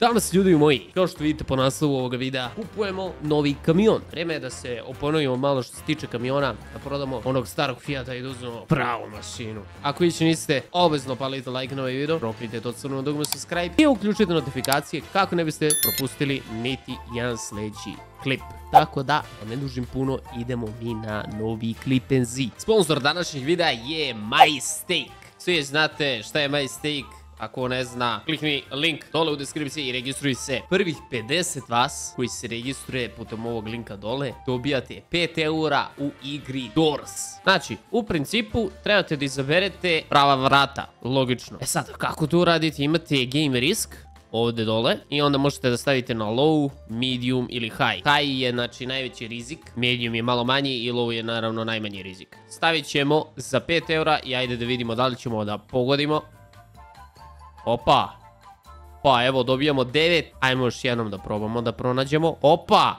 Danas, ljudi moji, kao što vidite po naslovu ovoga videa, kupujemo novi kamion. Vreme je da se oponovimo malo što se tiče kamiona, da prodamo onog starog Fijata i da uzmemo pravu mašinu. Ako više niste, obvezno palite like na ovaj video, proklijte to crveno dugme subscribe i uključite notifikacije kako ne biste propustili niti jedan sljedeći klip. Tako da ne dužim puno, idemo mi na novi klipenzi. Sponsor današnjih videa je MyStake. Svi znate šta je MyStake. Ako ne zna, klikni link dole u deskripciji i registruj se. Prvih 50 vas koji se registruje putem ovog linka dole dobijate 5 eura u igri Doors. Znači, u principu trebate da izaberete prava vrata, logično. E sad, kako to uradite? Imate game risk ovdje dole i onda možete da stavite na low, medium ili high. High je znači najveći rizik, medium je malo manji i low je naravno najmanji rizik. Stavit ćemo za 5 eura i ajde da vidimo da li ćemo da pogodimo. Opa, pa evo dobijamo 9, ajmo još jednom da probamo da pronađemo. Opa,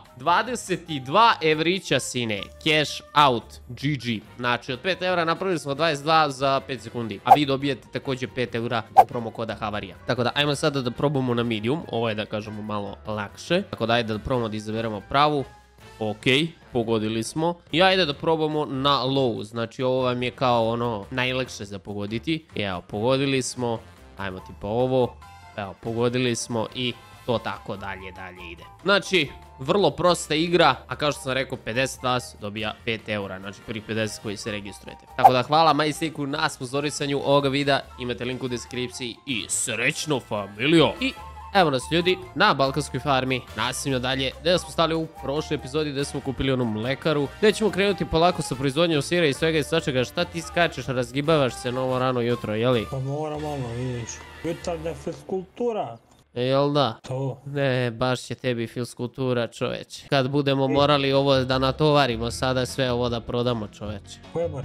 22 evrića sine, cash out, GG. Znači od 5 eura napravili smo 22 za 5 sekundi, a vi dobijete također 5 eura do promo koda Havarija. Tako da ajmo sada da probamo na medium, ovo je da kažemo malo lakše. Tako da ajde da probamo da izaberemo pravu. Ok, pogodili smo. I ajde da probamo na low, znači ovo vam je kao ono najlakše za pogoditi. Evo, pogodili smo. Ajmo tipa ovo, evo, pogodili smo i to tako dalje ide. Znači, vrlo prosta igra, a kao što sam rekao, 50 vas dobija 5 eura, znači prvih 50 koji se registrujete. Tako da hvala MyStake-u na sponzorisanju ovoga videa, imate link u deskripciji i srećno familijo! I evo nas ljudi na balkanskoj farmi, nastavimo dalje, gdje smo stali u prošloj epizodi gdje smo kupili onu mlekaru, gdje ćemo krenuti polako sa proizvodnjom sira i svega i svačega. Šta ti skačeš, razgibavaš se novo rano jutro, jeli? Pa moram malo, vidiš, jutarnja fiskultura. Jel da? To. Ne, baš će tebi fiskultura, čoveče. Kad budemo morali ovo da natovarimo, sada sve ovo da prodamo, čoveče. Koje more?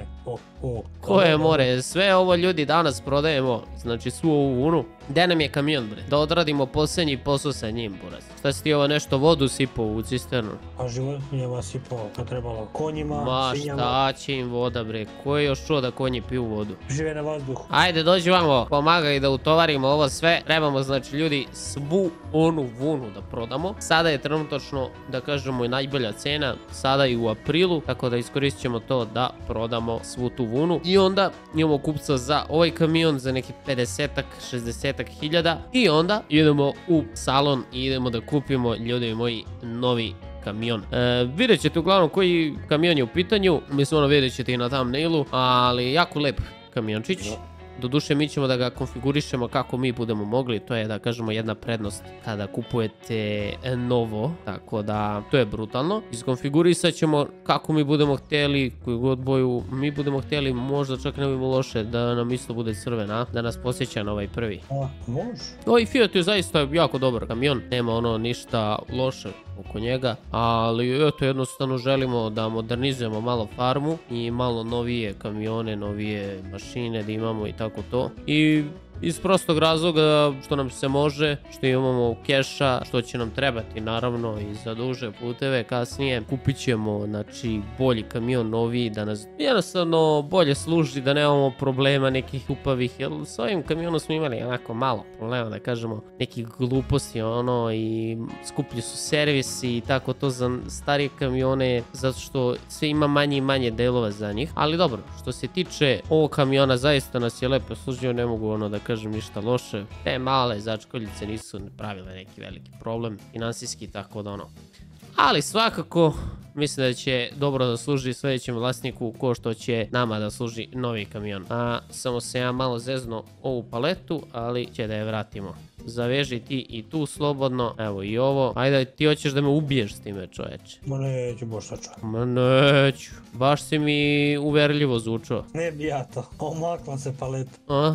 Koje more? Sve ovo ljudi danas prodajemo, znači svu ovu vunu. Gde nam je kamion, bre? Da odradimo posljednji posao sa njim, buraz. Šta si ti ovo nešto vodu sipao u cisternu? A životinjama sipao, to trebalo konjima, ma svinjama. šta će im voda, bre? Ko je još čuo da konji piju vodu? Žive na vazduhu. Ajde, dođi vamo, pomagaj da utovarimo ovo sve. Trebamo, znači ljudi, svu onu vunu da prodamo. Sada je trenutačno, da kažemo, i najbolja cena, sada i u aprilu, tako da iskoristit ćemo to da prodamo svu tu vunu. I onda imamo kupca za ovaj kamion za neki 50-ak, 60-ak hiljada. I onda idemo u salon i idemo da kupimo, ljudi moji, novi kamion. Vidjet ćete uglavnom koji kamion je u pitanju. Mislim, ono vidjet ćete i na thumbnailu, ali jako lep kamiončić. Doduše, mi ćemo da ga konfigurišemo kako mi budemo mogli, to je da kažemo jedna prednost kada kupujete novo, tako da to je brutalno. Iskonfigurisat ćemo kako mi budemo htjeli, koju god boju mi budemo htjeli, možda čak ne bi loše da nam isto bude crvena, da nas posjeća na ovaj prvi. A, može. Ovaj Fiat je zaista jako dobar kamion, nema ono ništa loše oko njega, ali eto jednostavno želimo da modernizujemo malo farmu i malo novije kamione, novije mašine da imamo i tako to. I iz prostog razloga što nam se može, što imamo keša, što će nam trebati naravno i za duže puteve kasnije. Kupit ćemo znači bolji kamion, noviji, da nas jednostavno bolje služi, da nemamo problema nekih upavih, jer s ovim kamionom smo imali onako malo problema, da kažemo, nekih gluposti ono, i skuplji su servisi i tako to za starije kamione, zato što sve ima manje i manje delova za njih. Ali dobro, što se tiče ovog kamiona, zaista nas je lepo služio, ne mogu ono da kažem ništa loše. Te male začkoljice nisu pravile neki veliki problem finansijski, tako da ono. Ali svakako mislim da će dobro da služi sljedećem vlasniku ko što će nama da služi novi kamion. Samo se ja malo zezno ovu paletu, ali će da je vratimo. Zaveži ti i tu slobodno, evo i ovo. Ajde, ti hoćeš da me ubiješ s time, čoveče. Ma neću, boštača. Ma neću. Baš si mi uverljivo zvučao. Ne bi ja to, omakla se paleta.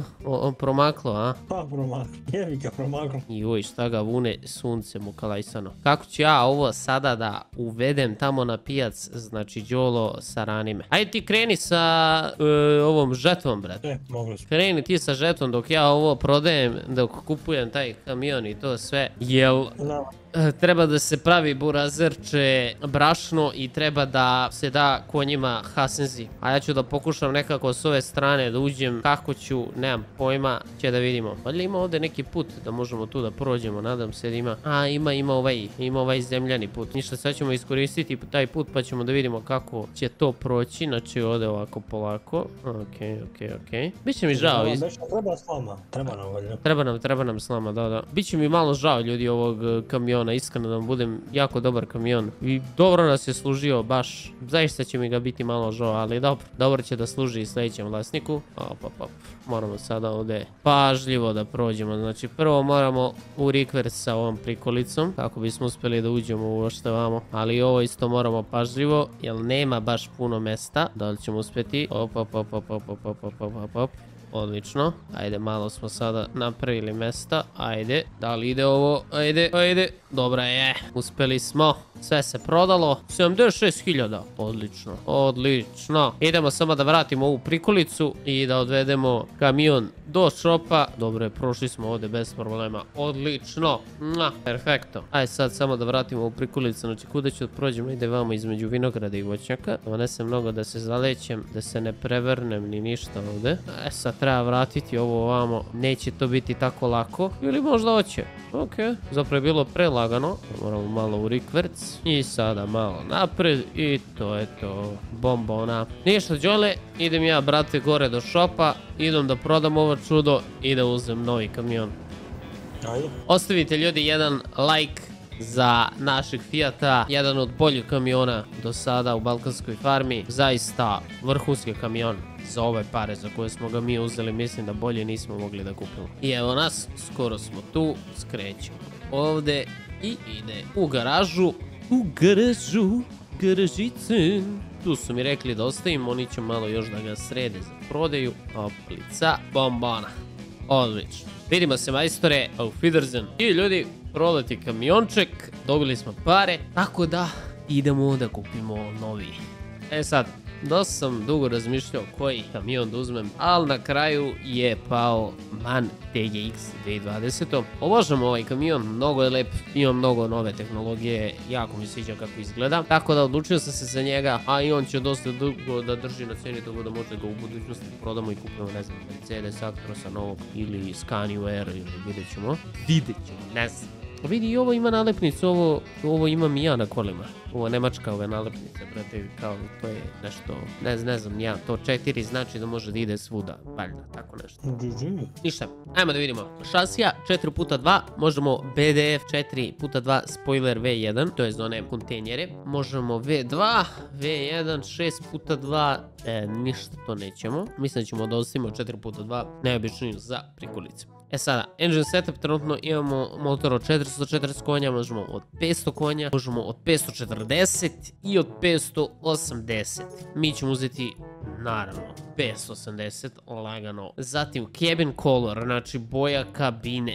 Promaklo, a? Pa promaklo, jebi ga promaklo. Joj, šta ga vune sunce mu kalajsano. Kako ću ja ovo sada da uvedem tamo na pijac, znači Đolo sa ranime. Ajde ti kreni sa ovom žetvom, brate. Mogli smo. Kreni ti sa žetvom dok ja ovo prodajem, dok kupujem taj kamion i to sve. Jel treba da se pravi burazerče brašno i treba da se da konjima hasenzi. A ja ću da pokušam nekako s ove strane da uđem. Kako ću, nemam pojma, će da vidimo. Ali ima ovdje neki put da možemo tu da prođemo, nadam se da ima. A, ima ovaj zemljani put. Ništa, sad ćemo iskoristiti taj put pa ćemo da vidimo kako će to proći. Znači ovdje ovako polako. Okej. Biće mi žao. Treba slama, treba nam valjda. Treba nam slama, da. Biće mi malo žao ljudi ovog kamiona, iskreno da vam budem, jako dobar kamion. I dobro nas je služio, baš, zaista će mi ga biti malo žao, ali dobro će da služi i sljedećem vlasniku. Moramo sada ovdje pažljivo da prođemo, znači prvo moramo u rikvers sa ovom prikolicom, kako bismo uspjeli da uđemo u što vamo, ali ovo isto moramo pažljivo, jer nema baš puno mesta, da li ćemo uspjeti. Odlično, ajde, malo smo sada napravili mesta, ajde, da li ide ovo, ajde, dobra je, uspjeli smo, sve se prodalo, 76.000, odlično, idemo samo da vratimo ovu prikolicu i da odvedemo kamion do šopa, dobro je, prošli smo ovdje bez problema, odlično, perfekto, ajde sad samo da vratimo ovu prikolicu, znači kuda ću da prođemo, ide vamo između vinograda i voćnjaka, ne sam mnogo da se zalećem, da se ne prevrnem ni ništa ovdje, sad treba vratiti ovo ovamo, neće to biti tako lako, ili možda hoće, zapravo je bilo prelagano, moramo malo u rikverc i sada malo napred i to je to, bombona. Ništa đole, idem ja brate gore do šopa, idem da prodam ovo čudo i da uzem novi kamion. Ostavite ljudi jedan like za našeg Fijata, jedan od boljih kamiona do sada u Balkanskoj farmi, zaista vrhunski kamion za ove pare za koje smo ga mi uzeli, mislim da bolje nismo mogli da kupimo. I evo nas, skoro smo tu, skrećemo ovdje i ide u garažu, garažice. Tu su mi rekli da ostavim, oni će malo još da ga srede za prodaju. Oplica, bombona, odlično. Vidimo se majstore, auf Wiedersehen. I ljudi, prodati kamionček, dobili smo pare, tako da idemo da kupimo novi. Sad, dosta sam dugo razmišljao koji kamion da uzmem, ali na kraju je pao MAN TGX 2020. Obožavam ovaj kamion, mnogo je lep, ima mnogo nove tehnologije, jako mi sviđa kako izgleda, tako da odlučio sam se za njega, a i on će dosta dugo da drži na cijeni, tako da možda ga u budućnosti prodamo i kupimo, ne znam, Mercedes Actrosa novog ili Scania Air, ili vidjet ćemo, ne znam. Vidi, i ovo ima nalepnicu, ovo imam i ja na kolima. Ovo nemačka ove nalepnice, brate, kao to je nešto, ne znam ja, to 4 znači da može da ide svuda, valjda, tako nešto. Ništa, ajmo da vidimo. Šasija 4x2, možemo BDF 4x2 spoiler V1, to je za one kontejnere. Možemo V2, V1, 6x2, ništa to nećemo. Mislim da ćemo da ostavimo 4x2, neobičniju za prikolice. Sada, engine setup, trenutno imamo motor od 440 konja, možemo od 500 konja, možemo od 540 i od 580. Mi ćemo uzeti, naravno, 580, lagano. Zatim, cabin color, znači boja kabine.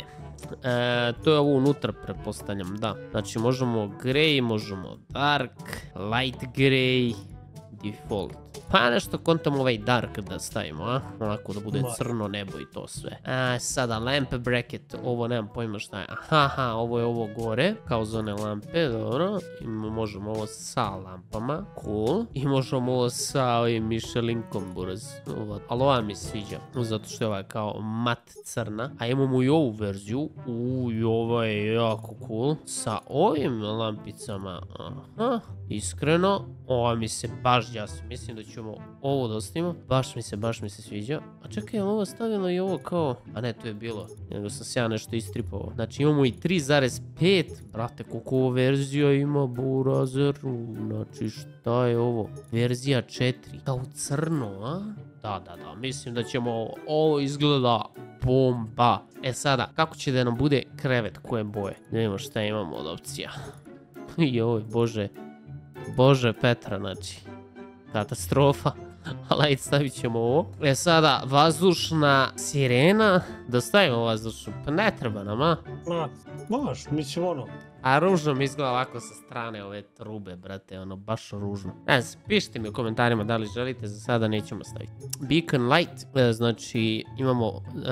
To je ovo unutra, pretpostavljam, da. Znači, možemo grey, možemo dark, light grey, default. Pa nešto kontam ovaj dark da stavimo, a? Onako da bude crno nebo i to sve. Sada lamp bracket, ovo nemam pojma šta je. Aha, ovo je ovo gore, kao zone lampe, dobro. I možemo ovo sa lampama, cool. I možemo ovo sa ovim Michelinkom buraz. Ali ova mi sviđa, zato što je ova kao mat crna. A imamo i ovu verziju. I ova je jako cool. Sa ovim lampicama, aha. Iskreno, ova mi se baš jasno. Mislim da ćemo ovo da ostavimo. Baš mi se sviđa. A čekaj, ovo stavilo i ovo kao... A ne, to je bilo. Nego sam se ja nešto istripovao. Znači imamo i 3.5. Brate, koliko ovo verzija ima, burazer. Znači šta je ovo? Verzija 4. Kao crno, a? Da. Mislim da ćemo... Ovo izgleda bomba. Sada, kako će da nam bude krevet koje boje? Da vidimo šta imamo od opcija. Joj, Bože Petra, znači, katastrofa, ali ajde stavit ćemo ovo. Sada, vazdušna sirena, da stavimo vazdušnu, pa ne treba nam, a? Mislim ono. A ružno mi izgleda ovako sa strane ove trube, brate, ono, baš ružno. Ne znam, pišite mi u komentarima da li želite, za sada nećemo staviti. Beacon light, znači imamo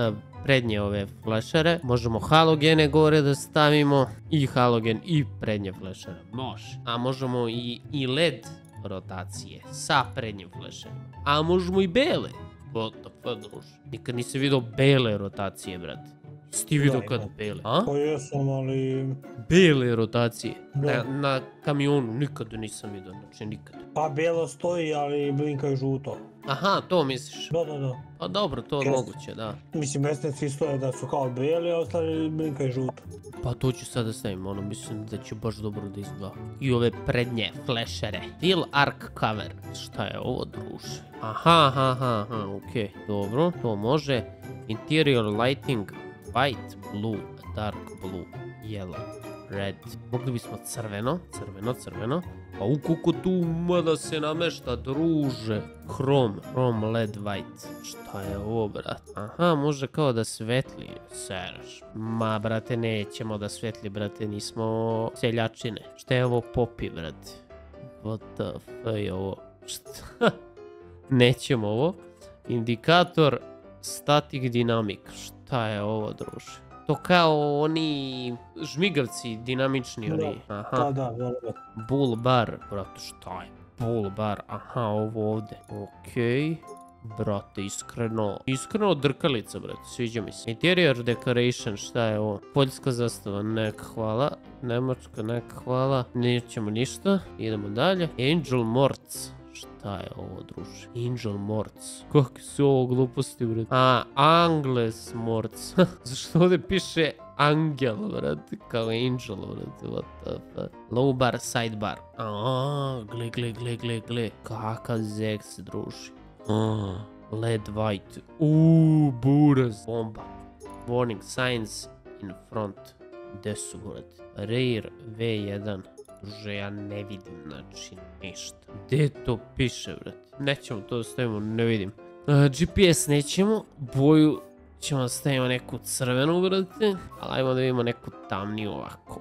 prednje ove flešere. Možemo halogene gore da stavimo i halogen i prednje flešere. Može. A možemo i LED rotacije sa prednjim flešerima. A možemo i bele. What the fuck, druž? Nikad nisi vidio bele rotacije, brate. Jesi ti vidio kad bele? A? Pa jesam, ali... Bele rotacije. Da. Na kamionu nikad nisam vidio, znači nikad. Pa bijelo stoji, ali blinka je žuto. Aha, to misliš? Da. Pa dobro, to je moguće, da. Mislim, mesne svi stoje da su kao bijeli, a ostali blinka je žuto. Pa to ću sada stavim, ono, mislim da će baš dobro da izgleda. I ove prednje flešere. Fill arc cover. Šta je ovo, druže? Aha, okej. Dobro, to može. Interior lighting, white, blue, dark blue, yellow, red. Mogli bismo crveno. Pa u kuku tu da se namešta, druže. Chrome LED white. Šta je ovo, brat? Aha, može kao da svetli. Sereš. Ma, brate, nećemo da svetli, brate, nismo seljačine. Šta je ovo popi, brate? What the fuck je ovo? Šta? Nećemo ovo. Indikator static dynamic. Šta je ovo, druže? To kao oni žmigavci dinamični, oni. Aha. Da. Bull bar, brate, šta je? Bull bar, aha, ovo ovde. Okej. Brate, iskreno drkalica, brate, sviđa mi se. Interior decoration, šta je ovo? Poljska zastava, neka hvala. Nemačka, neka hvala. Nećemo ništa, idemo dalje. Angel Morts. Šta je ovo, druže? Angel Morts. Kakve su ovo gluposti, brate? Angles Morts. Zašto ovdje piše Angel, brate? Kao Angel, brate. What the fuck? Low bar, side bar. Gle. Kakav zeks, druže. LED white. Buraz. Bomba. Warning signs in front. Gde su, brate? Rear V1. Druže, ja ne vidim, znači, ništa. Gdje to piše, brate? Nećemo to da stavimo, ne vidim. GPS nećemo, boju ćemo da stavimo neku crvenu, brate. Ali ajmo da vidimo neku tamniju ovako.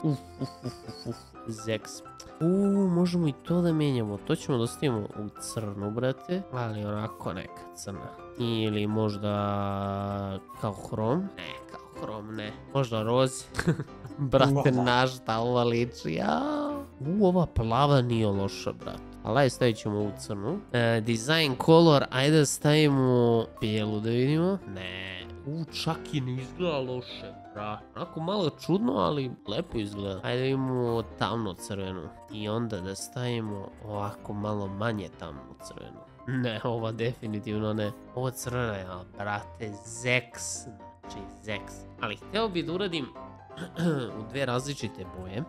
Zeks. Možemo i to da mijenjamo. To ćemo da stavimo u crnu, brate. Ali onako neka crna. Ili možda kao hrom. Ne, kao hrom, ne. Možda rozi. Brate, na šta ova liči, ova plava nije loša, brate. Ali ajde, stavit ćemo u crnu. Design color, ajde da stavimo bijelu da vidimo. Ne, čak i ne izgleda loše, brate. Onako malo čudno, ali lepo izgleda. Ajde da vidimo tamno crvenu. I onda da stavimo ovako malo manje tamno crvenu. Ne, ova definitivno ne. Ovo crvena je, brate, zeks. Znači, zeks. Ali hteo bi da uradim u dve različite boje.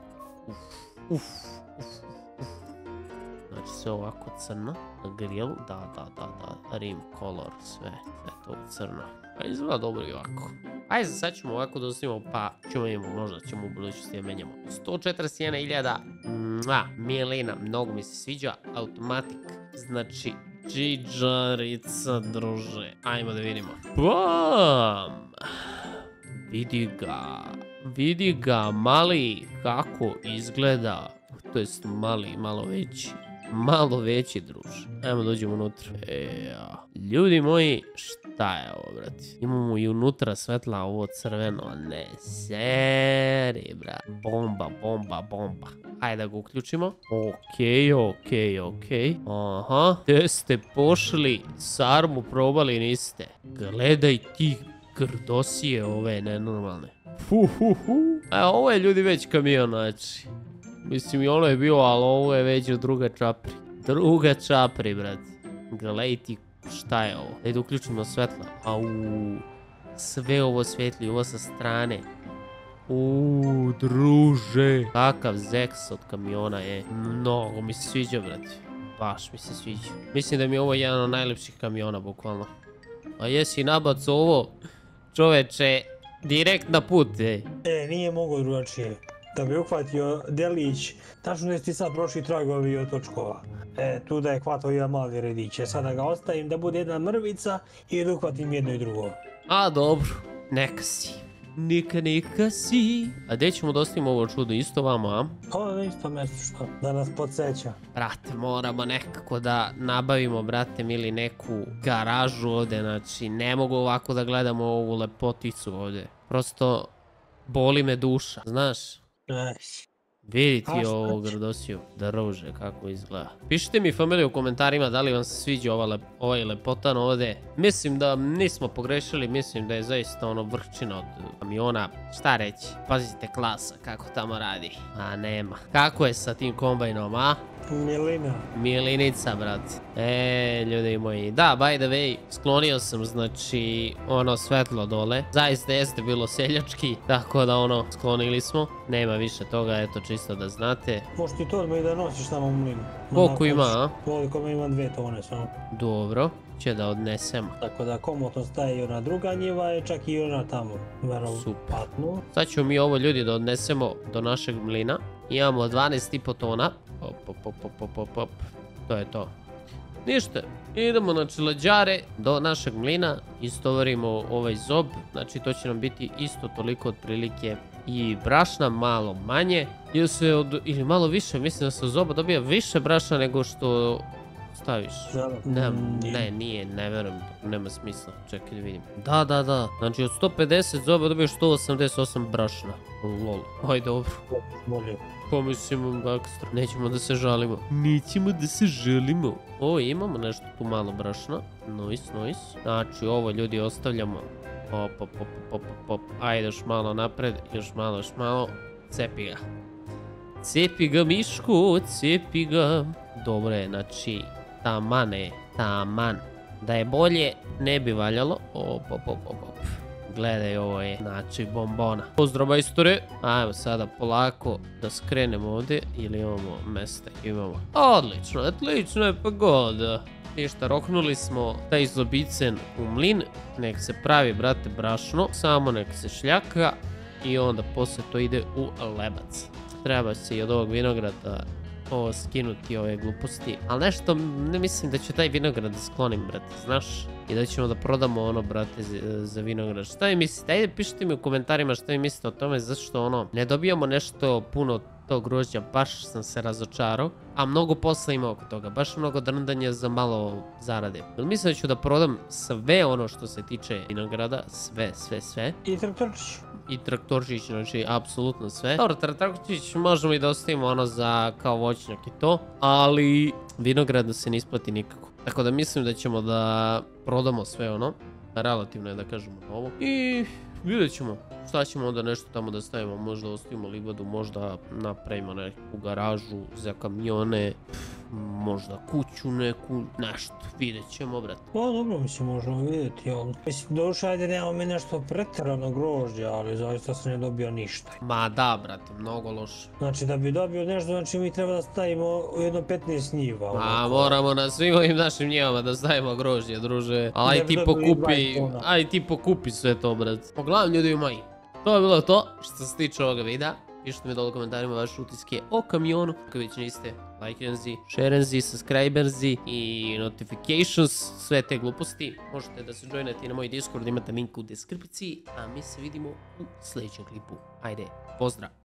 Znači sve ovako crno. Grill, da. Rim color, sve to u crno. Pa izgleda dobro i ovako. Ajde, sad ćemo ovako da ostavimo, pa ćemo imamo, možda ćemo u budućnosti da menjamo. 141.000 milina, mnogo mi se sviđa. Automatic, znači džiđarica, druže. Ajmo da vidimo. Bam! Vidi ga, mali, kako izgleda. To jest mali, malo veći, druže. Ajmo dođemo unutra. Ljudi moji, šta je ovo, brate? Imamo i unutra svetla, ovo crveno, ne, seri, brate. Bomba. Ajde da ga uključimo. Okej. Aha, gde ste pošli? Sarmu probali niste. Gledaj ti grdosije ove nenormalne. Ovo je, ljudi, već kamion, znači. Mislim, i ono je bio, ali ovo je već druga čapri, brate. Gledaj ti šta je ovo. Ajde uključimo svetla. Sve ovo svetli, ovo sa strane. Druže. Kakav zeks od kamiona je. Mnogo mi se sviđa, brate. Baš mi se sviđa. Mislim da mi je ovo jedan od najlepših kamiona, bukvalno. A jesi nabac ovo, čoveče, direkt na put, nije mogo drugačije. Da bi uhvatio delić, tačno je ti sad prošli tragovi od točkova. Tu da je hvatao jedan mali redić. Sada ga ostavim da bude jedna mrvica i da uhvatim jedno i drugo. Dobro, neka si. neka si. A gdje ćemo dostaviti ovo čudo isto vamo, a? Ovo je isto mjesto što da nas podsjeća. Brate, moramo nekako da nabavimo, brate, mili, neku garažu ovdje, znači ne mogu ovako da gledamo ovu lepoticu ovdje. Prosto boli me duša, znaš? Vidite ovo grdosiju, da ruže kako izgleda. Pišite mi familiju u komentarima da li vam se sviđa ovaj lepotan ovdje. Mislim da nismo pogrešili, mislim da je zaista ono vrhčina od kamiona. Šta reći, pazite klasa kako tamo radi. A nema. Kako je sa tim kombajnom, a? Milinica, brate. Ljudi moji. Da, by the way, sklonio sam, znači, ono svetlo dole. Zaista jeste bilo seljački, tako da ono, sklonili smo. Nema više toga, eto, čisto da znate. Možeš ti to odmah i da nosiš tamo u mlinu. Koliko ima, a? Koliko ima 2 tone samo. Dobro, će da odnesemo. Tako da komotno staje i ona druga njiva i čak i ona tamo. Super. Sad ćemo mi ovo, ljudi, da odnesemo do našeg mlina. Imamo 12,5 tona. Op. To je to. Ništa. Idemo na čelađare do našeg mlina. Istovarimo ovaj zob. Znači to će nam biti isto toliko otprilike i brašna, malo manje. Ili malo više, mislim da se od zoba dobija više brašna nego što staviš. Ne, nije, ne verujem, nema smisla. Čekaj da vidim. Da. Znači od 150 zoba dobiješ 188 brašna. Lol. Aj dobro. Pomislimo ekstra. Nećemo da se žalimo. O, imamo nešto tu malo brašna. Nice. Znači ovo, ljudi, ostavljamo. Op. Ajde još malo napred, još malo. Cepi ga. Cepi ga, Miško, cepi ga. Dobro je, znači, taman. Da je bolje, ne bi valjalo. Op. Gledaj, ovo je, znači, bombona. Pozdrav, majstore. Ajmo sada polako da skrenemo ovdje. Ili imamo mesta? Imamo. Odlično je pogoda. Ništa, roknuli smo taj zobicen u mlin. Nek se pravi, brate, brašno. Samo nek se šljaka. I onda poslije to ide u lebac. Treba se i od ovog vinograda ovo skinuti, ove gluposti. Ali nešto, ne mislim da ću taj vinograd da sklonim, brate, znaš? I da ćemo da prodamo ono, brate, za vinograd. Šta vi mislite? Ajde, pišite mi u komentarima šta vi mislite o tome, zašto ono, ne dobijamo nešto puno tog grožđa, baš sam se razočarao, a mnogo posla ima oko toga, baš mnogo drndanja za malo zarade. Mislim da ću da prodam sve ono što se tiče vinograda, sve. I traktorčić, znači apsolutno sve. Dobro, traktorčić možemo i da ostavimo ono za kao voćnjak i to, ali vinograd da se ne isplati nikako. Tako da mislim da ćemo da prodamo sve ono, relativno je da kažemo ovo. I vidjet ćemo šta ćemo onda nešto tamo da stavimo, možda ostavimo livadu, možda napravimo neku garažu za kamione, možda kuću neku, nešto, vidjet ćemo, brate. Pa dobro, mislim, možemo vidjeti, mislim, došli, ajde, nemamo mi nešto pretjerano grožđa, ali zaista se ne dobio ništa. Ma da, brate, mnogo loše. Znači, da bi dobio nešto, znači mi treba da stavimo jedno 15 njiva. A moramo na svim ovim našim njivama da stavimo grožđe, druže. Aj ti pokupi sve to, brate. Pogledam, ljudi moji. To je bilo to što se tiče ovoga videa. Pišite mi dole u komentarima vaše utiske o kamionu. Ako već niste, lajkenzi, šerenzi, subscriberzi i notifications, sve te gluposti. Možete da se joinate na moj Discord, imate link u deskripciji. A mi se vidimo u sljedećem klipu. Ajde, pozdrav!